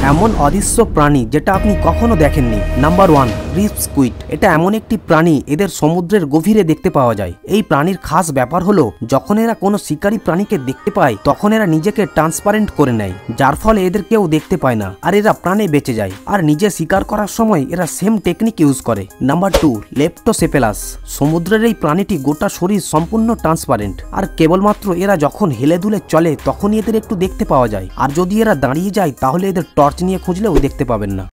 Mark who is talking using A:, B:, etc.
A: এমন অদৃশ্য প্রাণী যেটা আপনি কখনো দেখেননি। Number 1, reef squid. এটা এমন একটি প্রাণী, এদের সমুদ্রের গভীরে দেখতে পাওয়া যায়। এই প্রাণীর খাস ব্যাপার হলো যখন এরা কোনো শিকারী প্রাণীকে দেখতে পায় তখন এরা নিজেকে ট্রান্সপারেন্ট করে নেয়, যার ফলে এদের কেউ দেখতে পায় না আর এরা প্রাণে বেঁচে যায়। আর নিজে শিকার করার সময় এরা সেম টেকনিক ইউজ করে। Number 2, leptocephalus. সমুদ্রের এই প্রাণীটি গোটা শরীর সম্পূর্ণ ট্রান্সপারেন্ট আর কেবলমাত্র এরা যখন হেলে দুলে চলে তখনই এদের একটু দেখতে পাওয়া যায়। আর যদি এরা দাঁড়িয়ে যায় তাহলে এদের টর্চ নিয়ে খুঁজলেও দেখতে পাবেন না।